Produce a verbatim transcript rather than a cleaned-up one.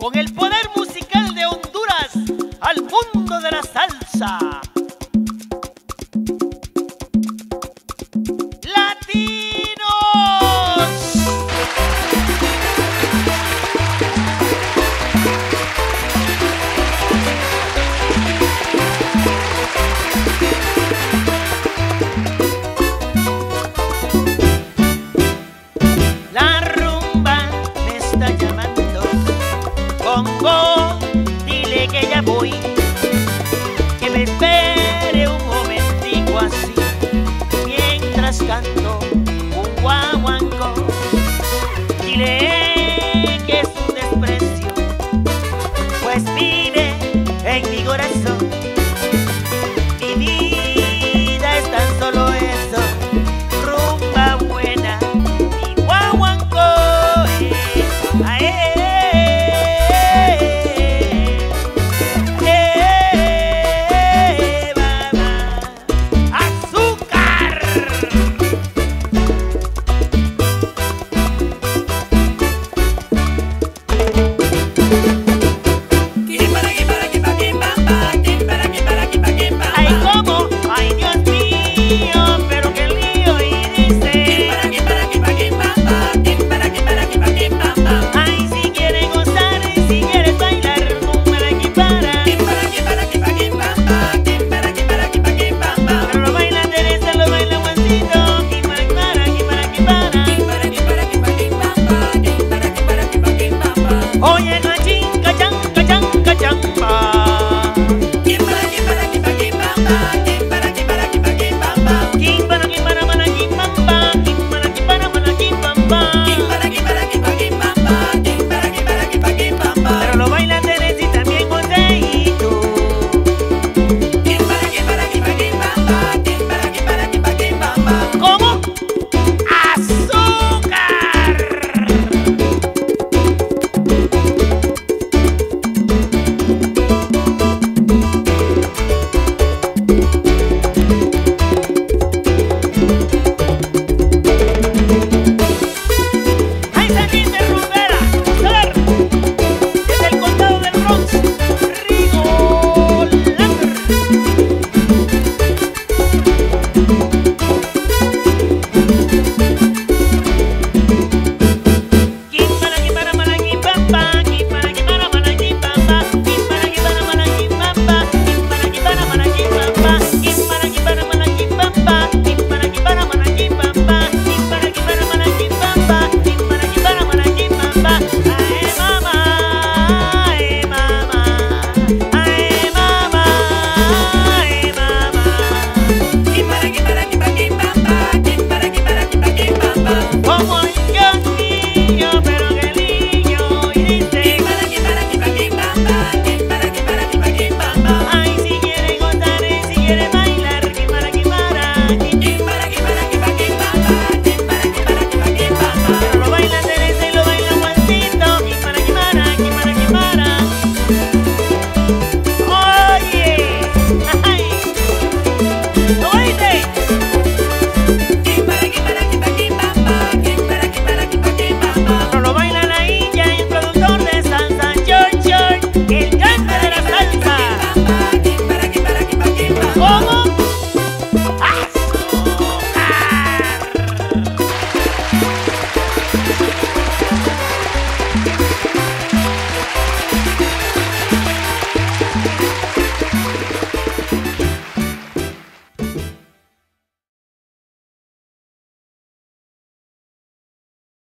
con el poder musical de Honduras al mundo de la salsa. Congo, dile que ya voy, que me espere un momentico así, mientras canto un guaguancó. Dile que es un desprecio, pues vive en mi corazón. Mi vida es tan solo eso, rumba buena y guaguancó. Eh, ae. Oye, cachín, cachán, cachán, cachamba. Quimbara, quimbara, quimba, quimbamba. Quimbara, quimbara, quimba, quimbamba. Quimbara, quimbara, mana, quimbamba. Quimbara, quimbara, mana, quimbamba. Quimbara, quimbara, quimba, quimbamba. Quimbara, quimbara, quimba, quimbamba. Pero lo bailan Teresa y también Joséito. Quimbara, quimbara, quimba, quimbamba. Quimbara, quimbara, quimba, quimbamba. ¿Cómo? Oye,